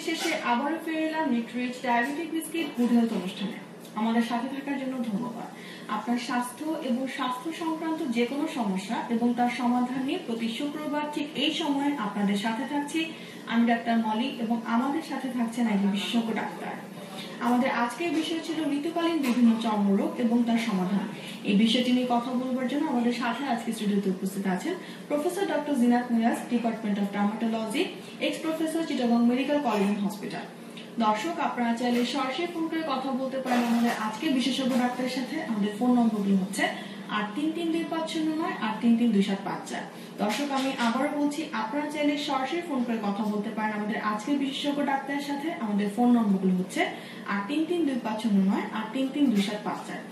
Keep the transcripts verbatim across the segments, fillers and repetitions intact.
শেষে আবারও ফিরে এলাম Nutririch diabetic biscuit good health অনুষ্ঠানে। আমাদের সাথে থাকার জন্য ধন্যবাদ। আপনার স্বাস্থ্য এবং স্বাস্থ্য সংক্রান্ত যে কোনো সমস্যা এবং তার সমাধান নিয়ে প্রতি শুক্রবার ঠিক এই সময়ে আপনাদের সাথে থাকছি আমি ডাক্তার মলি, এবং আমাদের সাথে থাকছেন একজন বিশেষজ্ঞ ডাক্তার। আমাদের আজকের বিষয় ছিল ঋতুকালীন বিভিন্ন চর্মরোগ এবং তার সমাধান। এই বিষয়টি নিয়ে কথা বলবার জন্য আমাদের সাথে আজকে স্টুডিওতে উপস্থিত আছেন professor doctor Zinat Muaz, department of dermatology, ex professor Chittagong medical college and hospital. দর্শক, আপনারা চাইলে সরাসরি ফোন করে কথা বলতে পারেন আমাদের আজকে বিশেষজ্ঞ ডাক্তারের সাথে। আমাদের ফোন নম্বরগুলো হচ্ছে আট তিন তিন দুই পাঁচ শূন্য নয় আট তিন তিন দুই সাত পাঁচ চার। দর্শক, আমি আবারও বলছি, আপনারা চাইলে সরাসরি ফোন করে কথা বলতে পারেন আমাদের আজকের বিশেষজ্ঞ ডাক্তারের সাথে। আমাদের ফোন নম্বরগুলো হচ্ছে আট তিন তিন দুই পাঁচ শূন্য নয় আট তিন তিন দুই সাত পাঁচ চার।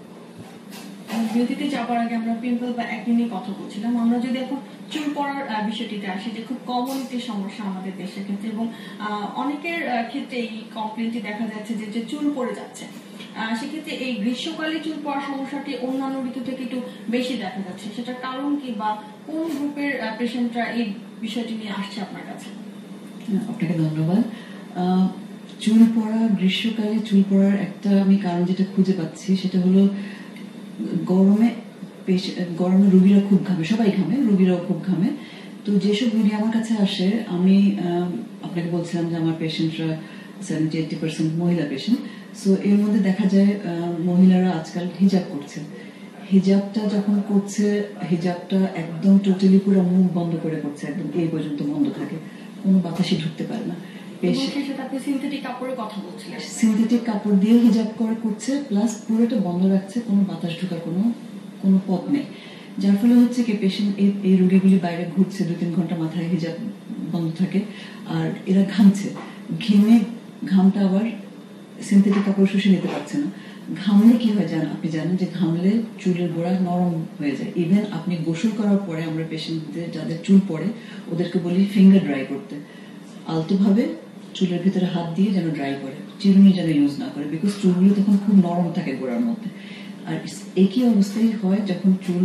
বিরতিতে যাবার আগে আমরা পিম্পল বা একনি নিয়ে কথা বলছিলাম। আমরা যদি এখন চুল পড়ার বিষয়টিতে আসি, যে খুব কমন একটি সমস্যা আমাদের দেশের ক্ষেত্রে, এবং অনেকের ক্ষেত্রে এই কমপ্লেনটি দেখা যাচ্ছে যে যে চুল পড়ে যাচ্ছে। সেক্ষেত্রে এই গ্রীষ্মকালে চুল পড়ার সমস্যাটি অন্যান্য ঋতু থেকে একটু বেশি দেখা যাচ্ছে। সেটার কারণ কি, বা কোন গ্রুপের পেশেন্টরা এই বিষয়টি নিয়ে আসছে আপনার কাছে? আপনাকে ধন্যবাদ। চুল পড়া, গ্রীষ্মকালে চুল পড়ার একটা আমি কারণ যেটা খুঁজে পাচ্ছি সেটা হলো গরমে গরমে রোগীরা খুব ঘামে, সবাই ঘামে, রোগীরাও খুব ঘামে। তো যেসব রোগী আমার কাছে আসে, আমি আপনাকে বলছিলাম যে আমার পেশেন্টরা সেভেন্টি এইটি পার্সেন্ট মহিলা পেশেন্ট। সো এর মধ্যে দেখা যায় মহিলারা আজকাল হিজাব করছে। হিজাবটা যখন করছে, হিজাবটা একদম টোটালি পুরো মুখ বন্ধ করে করছে, একদম এই পর্যন্ত বন্ধ থাকে, কোনো বাতাসই ঢুকতে পারে না। সিনথেটিক কাপড়ের কথা বলছিলেন, সিনথেটিক কাপড় দিয়ে হিজাব করে করছে, প্লাস পুরোটা বন্ধ রাখছে, কোনো বাতাস ঢোকার কোনো কোনো পথ নেই। যার ফলে হচ্ছে কি পেশেন্ট এই রোগীগুলি বাইরে ঘুরছে, দু তিন ঘন্টা মাথায় হিজাব বন্ধ থাকে, আর এরা ঘামছে। ঘেমে ঘামটা আবার সিনথেটিক কাপড় শুষে নিতে পারছে না। ঘামলে কি হয় জানেন, আপনি জানেন যে ঘামলে চুলের গোড়া নরম হয়ে যায়। ইভেন আপনি গোসল করার পরে আমরা পেশেন্টদের যাদের চুল পড়ে ওদেরকে বলি ফিঙ্গার ড্রাই করতে, আলতো ভাবে চুলের ভিতরে হাত দিয়ে যেন ড্রাই করে, চিরুনি যেন ইউজ না করে, বিকজ চুলগুলো তখন খুব নরম থাকে গোড়ার মধ্যে। আর একই অবস্থায় হয় যখন চুল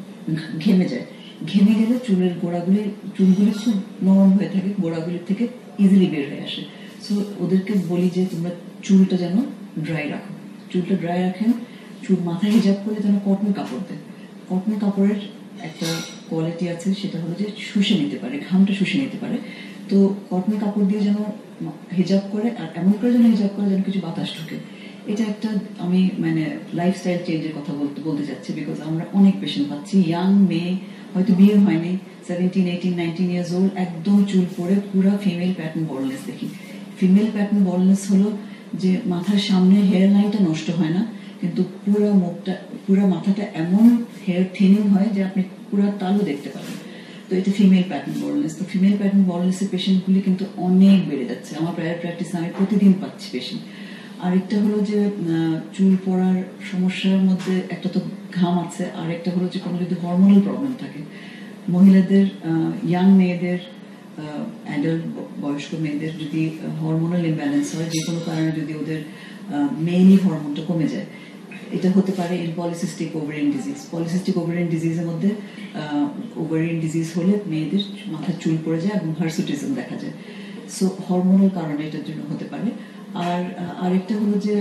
ঘেমে যায়। ঘেমে গেলে চুলের গোড়াগুলি চুলগুলি খুব নরম হয়ে থাকে, গোড়াগুলি থেকে ইজিলি বের হয়ে আসে। সো ওদেরকে বলি যে তোমরা চুলটা যেন ড্রাই রাখো, চুলটা ড্রাই রাখেন। চুল মাথায় হিজাব করলে যেন কটন কাপড় দেয়। কটন কাপড়ের একটা কোয়ালিটি আছে, সেটা হলো যে শুষে নিতে পারে, ঘামটা শুষে নিতে পারে। তো কটন কাপড় দিয়ে যেন হিজাব করে, আর এমন করে যেন হিজাব করে যেন কিছু বাতাস ঢুকে। এটা একটা আমি মানে লাইফস্টাইল চেঞ্জের কথা বলতে বলতে চাচ্ছি, বিকজ আমরা অনেক পেশেন্ট পাচ্ছি, ইয়াং মেয়ে, হয়তো বিয়ে হয়নি, seventeen eighteen nineteen years old, একদম চুল পরে পুরা ফিমেল প্যাটার্ন বলনেস দেখি। ফিমেল প্যাটার্ন বলনেস হলো যে মাথার সামনে হেয়ার লাইনটা নষ্ট হয় না, কিন্তু পুরো মুখটা, পুরো মাথাটা এমন হেয়ার থিনিং হয় যে আপনি পুরো তালু দেখতে পাবেন। তো এটা ফিমেল প্যাটার্ন বলনেস। তো ফিমেল প্যাটার্ন বলনেসের পেশেন্টগুলি কিন্তু অনেক বেড়ে যাচ্ছে। আমার প্রাইভেট প্র্যাকটিসে আমি প্রতিদিন পাচ্ছি পেশেন্ট। আরেকটা হলো যে চুল পড়ার সমস্যার মধ্যে একটা তো ঘাম আছে, আর একটা হলো যে কোনো যদি হরমোনাল প্রবলেম থাকে, মহিলাদের, ইয়াং মেয়েদের, অ্যাডাল্ট বয়স্ক মেয়েদের যদি হরমোনাল ইমব্যালেন্স হয়, যে কোনো কারণে যদি ওদের মেইনলি হরমোনটা কমে যায়, এটা হতে পারে in polycystic ovarian disease. Polycystic ovarian ডিজিজের মধ্যে ওভারিয়ান ডিজিজ হলে মেয়েদের মাথার চুল পড়ে যায় এবং হার্সুটিজম দেখা যায়। সো হরমোনাল কারণে এটার জন্য হতে পারে। আর আরেকটা হলো যে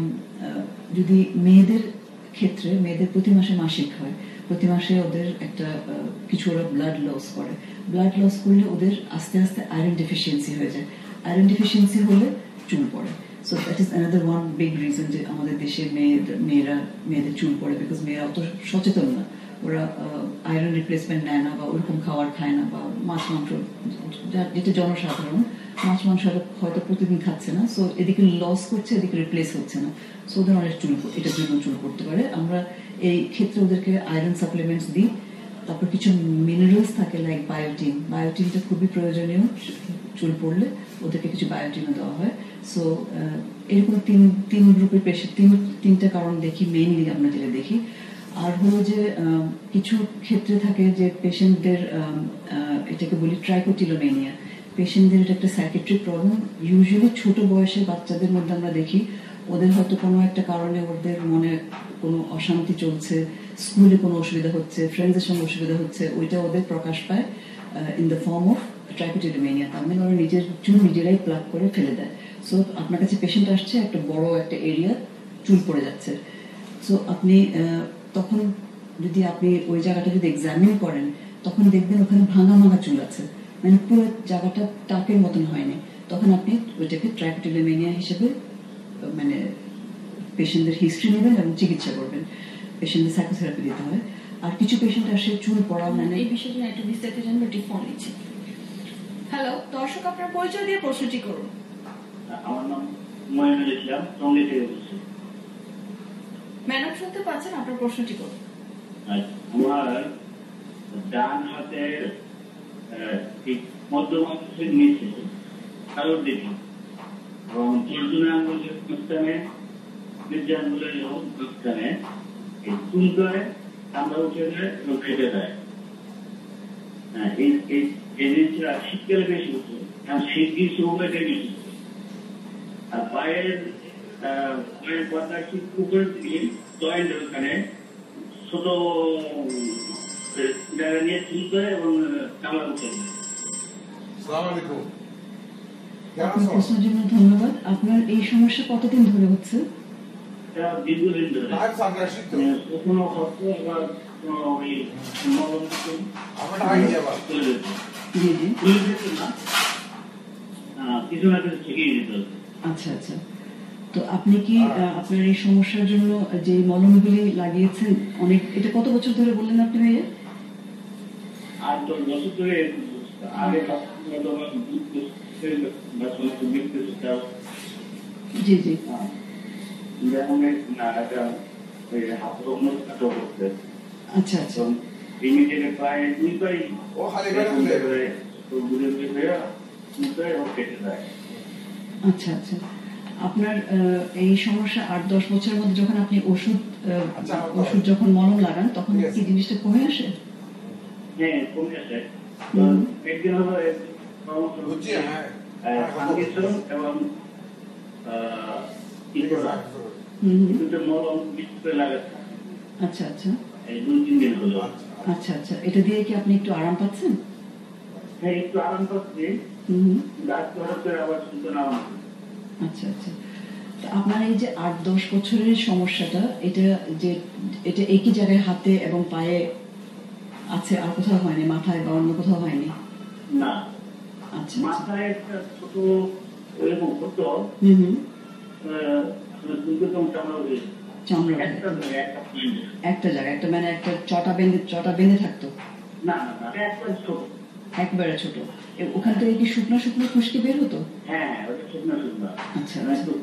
যদি মেয়েদের ক্ষেত্রে, মেয়েদের প্রতি মাসে মাসিক হয়, প্রতি মাসে ওদের একটা কিছু ওরা ব্লাড লস করে। ব্লাড লস করলে ওদের আস্তে আস্তে আয়রন ডেফিসিয়েন্সি হয়ে যায়। আয়রন ডেফিসিয়েন্সি হলে চুল পড়ে। So that is another one big reason যে আমাদের দেশে মেয়েদের মেয়েরা মেয়েদের চুল পড়ে, বিকজ মেয়েরা অত সচেতন না, ওরা আয়রন রিপ্লেসমেন্ট নেয় না, বা ওরকম খাবার খায় না, বা মাছ মাংস, যেটা জনসাধারণ মাছ মাংস হয়তো প্রতিদিন খাচ্ছে না। সো এদিকে লস করছে, এদিকে রিপ্লেস হচ্ছে না। সো ওদের অনেক চুল, এটার জন্য চুল পড়তে পারে। আমরা এই ক্ষেত্রে ওদেরকে আয়রন সাপ্লিমেন্টস দিই। তারপর কিছু মিনারেলস থাকে লাইক বায়োটিন। বায়োটিনটা খুবই প্রয়োজনীয় চুল পড়লে, ওদেরকে কিছু বায়োটিনও দেওয়া হয়। সো এরকম তিন তিন গ্রুপের পেশেন্ট, তিন তিনটা কারণ দেখি মেইনলি আমরা যেটা দেখি। আর হলো যে কিছু ক্ষেত্রে থাকে যে পেশেন্টদের, এটাকে বলি ট্রাইকোটিলোমেনিয়া, পেশেন্টদের এটা একটা সাইকিয়াট্রিক প্রবলেম। ইউজুয়ালি ছোট বয়সের বাচ্চাদের মধ্যে আমরা দেখি ওদের হয়তো কোনো একটা কারণে ওদের মনে কোনো অশান্তি চলছে, স্কুলে কোনো অসুবিধা হচ্ছে, ফ্রেন্ডসদের সঙ্গে অসুবিধা হচ্ছে, ওইটা ওদের প্রকাশ পায় in the form of trichotillomania, তার মানে ওরা নিজের চুল নিজেরাই প্লাক করে ফেলে দেয়। সো আপনার কাছে পেশেন্ট আসছে, একটা বড় একটা এরিয়া চুল পড়ে যাচ্ছে। সো আপনি তখন যদি আপনি ওই জায়গাটা যদি এক্সামিন করেন, তখন দেখবেন ওখানে ভাঙা ভাঙা চুল আছে, মানে পুরো জায়গাটা টাকের মতন হয়নি। তখন আপনি ওইটাকে ট্রাইকোটিলোমেনিয়া হিসেবে মানে পেশেন্টদের হিস্ট্রি নেবেন এবং চিকিৎসা করবেন। পেশেন্টদের সাইকোথেরাপি দিতে হয়। আর কিছু পেশেন্ট আসে চুল পড়া মানে এই বিষয়ে একটু বিস্তারিত জানবো, একটি ফোন নিচ্ছি। হ্যালো দর্শক, আপনার পরিচয় দিয়ে প্রশ্নটি করুন। আমার নাম মইনুল ইসলাম, টঙ্গী থেকে বলছি। ম্যাডাম শুনতে পাচ্ছেন, আপনার প্রশ্নটি করুন। আমার ডান হাতের ঠিক মধ্যমাংশের নিচে কালোর দিকে এবং তর্জনী আঙ্গুলের মাঝখানে, বৃদ্ধি আঙ্গুলের মাঝখানে এই চুল করে আমরা উঠে যায় এবং ফেটে যায়। হ্যাঁ, এই জিনিসটা শীতকালে বেশি হচ্ছে, কারণ শীত গ্রীষ্ম উভয়টাই বেশি। আর পায়ের পায়ের পাতা ঠিক উপরের দিকে জয়েন্টের ওখানে ছোট জায়গা নিয়ে চুল করে এবং কামড়া উঠে যায়। আপনার প্রশ্নের জন্য ধন্যবাদ। আপনার এই সমস্যা কতদিন ধরে হচ্ছে? এটা দীর্ঘদিন ধরে কখনো হচ্ছে, আবার ওই মলম চলে যেত, জি জি চলে যেত না, কিছু না কিছু থেকেই যেত। আচ্ছা আচ্ছা। তো আপনি কি আপনার এই সমস্যার জন্য যে মলমগুলি লাগিয়েছেন, অনেক এটা কত বছর ধরে বললেন আপনি ভাইয়া? আর দশ বছর ধরে আগে জি জি আচ্ছা আচ্ছা আচ্ছা আচ্ছা। আপনার এই সমস্যা আট দশ বছরের মধ্যে যখন আপনি ওষুধ ওষুধ যখন মলম লাগান, তখন কি জিনিসটা কমে আসে? হ্যাঁ, কমে আসে। একদিন হলো এবং মলম লাগাচ্ছে। আচ্ছা আচ্ছা এই দুই তিন দিন হলো। আচ্ছা আচ্ছা। এটা দিয়ে কি আপনি একটু আরাম পাচ্ছেন? হ্যাঁ, একটু আরাম পাচ্ছি। আবার শুনতে না। আচ্ছা আচ্ছা। আপনার এই যে আট দশ বছরের সমস্যাটা, এটা যে এটা একই জায়গায় হাতে এবং পায়ে আছে, আর কোথাও হয়নি? মাথায় বা অন্য কোথাও হয়নি? না। আচ্ছা মাথায় একটা ছোট এরকম ছোট হুম হুম চামড়া একটা জায়গায়, একটা মানে একটা চটা বেঁধে চটা বেঁধে থাকতো? না না, একটা ছোট, একবারে ছোট। ওখান থেকে কি শুকনো শুকনো খুশকি বের হতো? হ্যাঁ, ওটা শুকনো শুকনো। আচ্ছা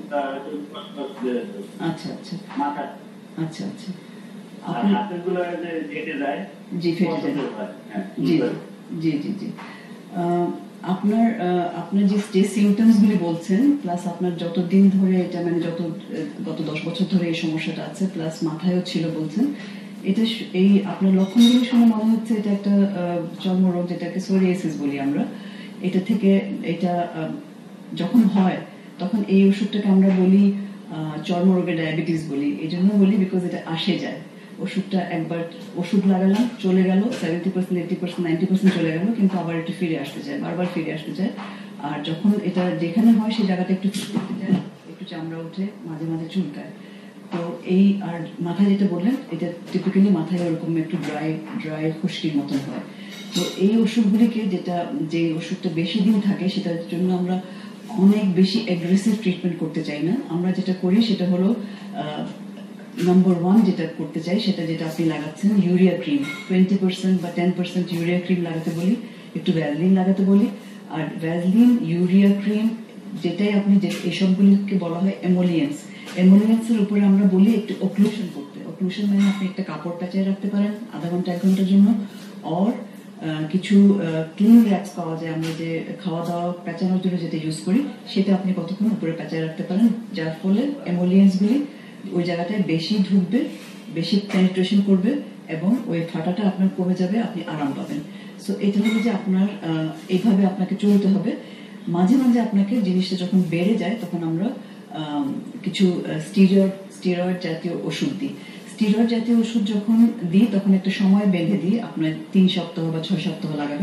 আচ্ছা আচ্ছা মাথা। আচ্ছা আচ্ছা। আর হাতেরগুলো যে ফেটে যায়। জি, ফেটে যায়। জি জি জি জি। আপনার আপনার যে যে সিমটমস গুলি বলছেন, প্লাস আপনার যতদিন ধরে এটা মানে যত গত দশ বছর ধরে এই সমস্যাটা আছে, প্লাস মাথায়ও ছিল বলছেন, এটা এই আপনার লক্ষণগুলি শুনে মনে হচ্ছে এটা একটা চর্মরোগ, যেটাকে সোরিয়াসিস বলি আমরা। এটা থেকে এটা যখন হয় তখন এই ওষুধটাকে আমরা বলি চর্মরোগের ডায়াবেটিস বলি। এই জন্য বলি বিকজ এটা আসে যায়। ওষুধটা একবার ওষুধ লাগালাম, চলে গেল, seventy percent eighty percent ninety percent চলে গেল, কিন্তু আবার একটু ফিরে আসতে চায়, বারবার ফিরে আসতে চায়। আর যখন এটা যেখানে হয় সেই জায়গাটা একটু ফিরতে যায়, একটু চামড়া উঠে, মাঝে মাঝে চুলকায়। তো এই আর মাথায় যেটা বললেন, এটা টিপিক্যালি মাথায় ওরকম একটু ড্রাই ড্রাই খুশকির মতন হয়। তো এই ওষুধগুলিকে, যেটা যে ওষুধটা বেশি দিন থাকে, সেটার জন্য আমরা অনেক বেশি অ্যাগ্রেসিভ ট্রিটমেন্ট করতে চাই না। আমরা যেটা করি সেটা হলো নাম্বার ওয়ান যেটা করতে চাই, সেটা যেটা আপনি লাগাচ্ছেন, ইউরিয়া ক্রিম টোয়েন্টি পার্সেন্ট বা টেন পার্সেন্ট ইউরিয়া ক্রিম লাগাতে বলি, একটু ভ্যাসলিন লাগাতে বলি। আর ভ্যাসলিন, ইউরিয়া ক্রিম, যেটাই আপনি এসবগুলিকে বলা হয় এমোলিয়েন্স। এমোলিয়েন্সের উপরে আমরা বলি একটু অক্লুশন করতে। অক্লুশন মানে আপনি একটা কাপড় পেঁচায় রাখতে পারেন আধা ঘন্টা এক ঘন্টার জন্য, আর কিছু ক্লিন র্যাক্স পাওয়া যায়, আমরা যে খাওয়া দাওয়া পেঁচানোর জন্য যেটা ইউজ করি, সেটা আপনি কতক্ষণ উপরে পেঁচায় রাখতে পারেন, যার ফলে এমোলিয়েন্সগুলি ওই জায়গাটায় বেশি ঢুকবে, বেশি পেনিট্রেশন করবে এবং ওই ফাটাটা আপনার কমে যাবে, আপনি আরাম পাবেন। সো এটা হলো যে আপনার এইভাবে আপনাকে চলতে হবে। মাঝে মাঝে আপনাকে জিনিসটা যখন বেড়ে যায়, তখন আমরা কিছু স্টিরয়েড স্টিরয়েড জাতীয় ওষুধ দিই। স্টিরয়েড জাতীয় ওষুধ যখন দিই, তখন একটা সময় বেঁধে দিই, আপনার তিন সপ্তাহ বা ছয় সপ্তাহ লাগাবেন।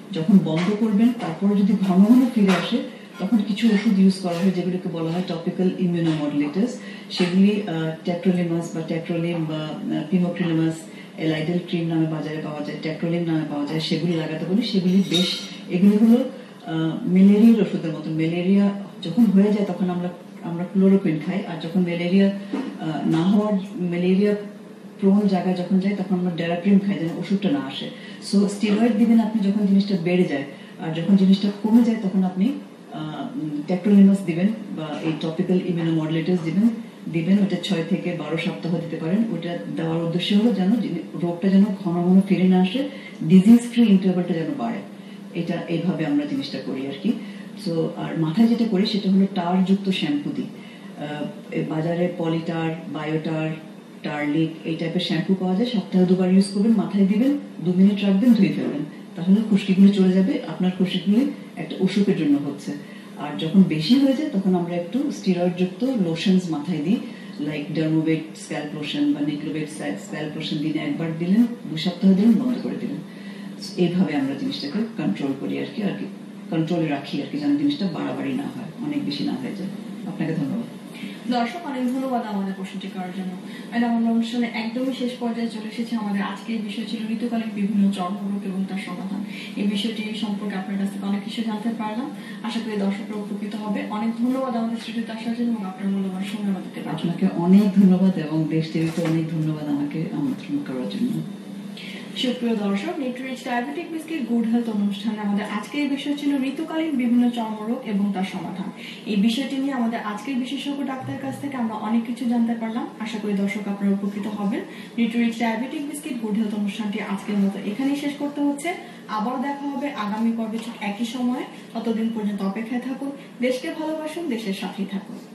যখন বন্ধ করবেন তারপরে যদি ঘন ঘন ফিরে আসে তখন কিছু ওষুধ ইউজ করা হয় যেগুলোকে বলা হয় টপিক্যাল ইমিউনোমডুলেটরস। সেগুলি ট্যাক্রোলিমাস বা ট্যাক্রোলিম বা পিমোক্রিলিমাস এলাইডেল ক্রিম নামে বাজারে পাওয়া যায়, ট্যাক্রোলিম নামে পাওয়া যায়, সেগুলি লাগাতে বলি। সেগুলি বেশ, এগুলি হলো ম্যালেরিয়ার ওষুধের মতো। ম্যালেরিয়া যখন হয়ে যায় তখন আমরা আমরা ক্লোরোকুইন খাই, আর যখন ম্যালেরিয়া না হওয়ার, ম্যালেরিয়া প্রবণ জায়গায় যখন যায় তখন আমরা ডেরাপ্রিম খাই যেন ওষুধটা না আসে। সো স্টেরয়েড দিবেন আপনি যখন জিনিসটা বেড়ে যায়, আর যখন জিনিসটা কমে যায় তখন আপনি ট্যাক্রোলিমাস দিবেন বা এই টপিক্যাল ইমিউনোমডুলেটরস দিবেন দিবেন ওটা ছয় থেকে বারো সপ্তাহ দিতে পারেন। ওটা দেওয়ার উদ্দেশ্য হলো যেন রোগটা যেন ঘন ঘন ফিরে না আসে, ডিজিজ ফ্রি ইন্টারভালটা যেন বাড়ে। এটা এইভাবে আমরা জিনিসটা করি আর কি। সো আর মাথায় যেটা করি সেটা হলো টার যুক্ত শ্যাম্পু দিই। বাজারে পলিটার, বায়োটার, টার্লিক এই টাইপের শ্যাম্পু পাওয়া যায়। সপ্তাহে দুবার ইউজ করবেন, মাথায় দিবেন, দু মিনিট রাখবেন, ধুয়ে ফেলবেন, তাহলে খুশকিগুলো চলে যাবে। আপনার খুশকিগুলি একটা অসুখের জন্য হচ্ছে। আর যখন বেশি হয়ে যায় তখন আমরা একটু স্টেরয়েড যুক্ত লোশনস মাথায় দিই, লাইক ডার্মোভেট স্ক্যাল্প লোশন বা নিক্লোভেট স্ক্যাল্প লোশন দিনে একবার দিলেন, দু সপ্তাহ দিলেন, বন্ধ করে দিলেন। এইভাবে আমরা জিনিসটাকে কন্ট্রোল করি আর কি, আর কি কন্ট্রোলে রাখি আর কি, যেন জিনিসটা বাড়াবাড়ি না হয়, অনেক বেশি না হয়ে যায়। আপনাকে ধন্যবাদ। দর্শক অনেক ধন্যবাদ আমাদের প্রশ্নটি করার জন্য। ম্যাডাম, আমরা অনুষ্ঠানে একদমই শেষ পর্যায়ে চলে এসেছি। আমাদের আজকের বিষয় ছিল ঋতুকালীন বিভিন্ন চর্মরোগ এবং তার সমাধান। এই বিষয়টি সম্পর্কে আপনার কাছ থেকে অনেক কিছু জানতে পারলাম। আশা করি দর্শকরা উপকৃত হবে। অনেক ধন্যবাদ আমাদের স্টুডিওতে আসার জন্য এবং আপনার মূল্যবান সময় দিতে পারবেন। আপনাকে অনেক ধন্যবাদ এবং দেশ টিভিতে অনেক ধন্যবাদ আমাকে আমন্ত্রণ করার জন্য। সুপ্রিয় দর্শক, Nutririch diabetic biscuit good health অনুষ্ঠানে আমাদের আজকের বিষয় ছিল ঋতুকালীন বিভিন্ন চর্মরোগ এবং তার সমাধান। এই বিষয়টি নিয়ে আমাদের আজকের বিশেষজ্ঞ ডাক্তারের কাছ থেকে আমরা অনেক কিছু জানতে পারলাম। আশা করি দর্শক আপনারা উপকৃত হবেন। Nutririch diabetic biscuit good health অনুষ্ঠানটি আজকের মতো এখানেই শেষ করতে হচ্ছে। আবার দেখা হবে আগামী পর্বে ঠিক একই সময়ে। ততদিন পর্যন্ত অপেক্ষায় থাকুন। দেশকে ভালোবাসুন, দেশের সাথেই থাকুন।